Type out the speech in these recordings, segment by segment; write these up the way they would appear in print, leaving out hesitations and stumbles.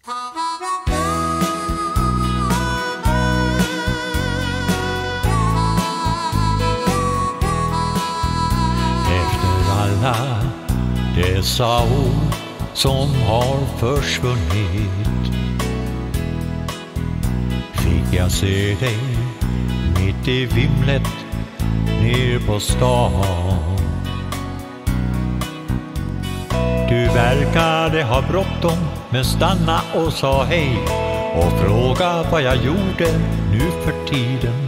Efter alla dessa ord som har försvunnit fick jag se dig mitt i vimlet ner på stan. Du verkade ha bråttom men stanna och sa hej och fråga vad jag gjorde nu för tiden,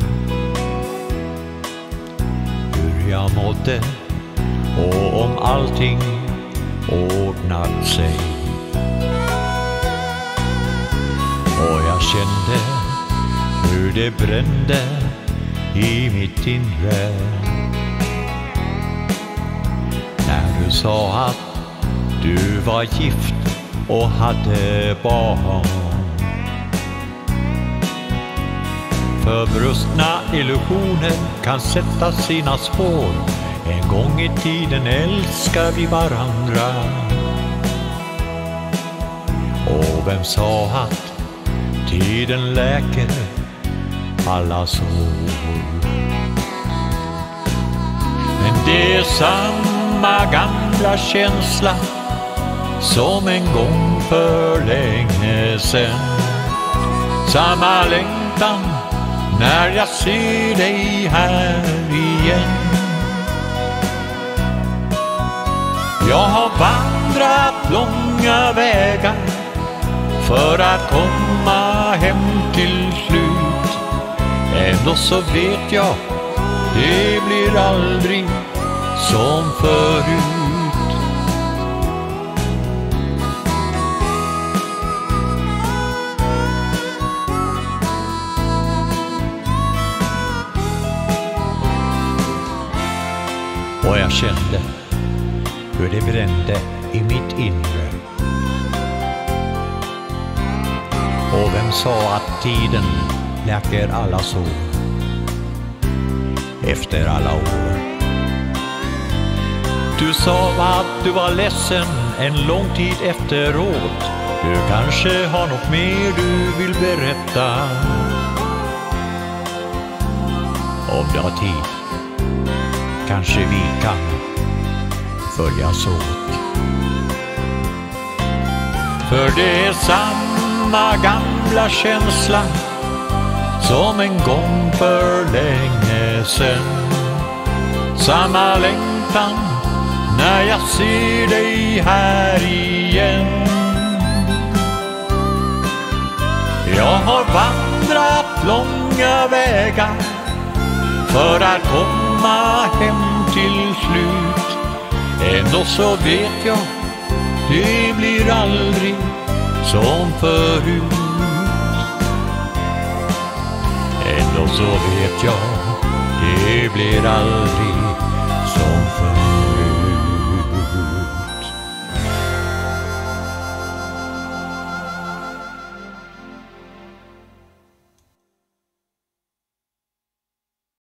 hur jag mådde och om allting ordnat sig. Och jag kände hur det brände i mitt inre när du sa att du var gift och hade barn. För brustna illusioner kan sätta sina spår. En gång i tiden älskar vi varandra. Och vem sa att tiden läker alla sår? Men det är samma gamla känsla som en gång för länge sen. Samma längtan när jag ser dig här igen. Jag har vandrat långa vägar för att komma hem till slut. Ändå så vet jag, det blir aldrig som förut. Och jag kände hur det brände i mitt inre. Och vem sa att tiden läker alla sår efter alla år? Du sa att du var ledsen en lång tid efteråt. Du kanske har något mer du vill berätta. Om du har tid kanske vi kan följas åt. För det är samma gamla känsla som en gång för länge sen. Samma längtan när jag ser dig här igen. Jag har vandrat långa vägar för att komma hem till slut. Ändå så vet jag, det blir aldrig som förut. Ändå så vet jag, det blir aldrig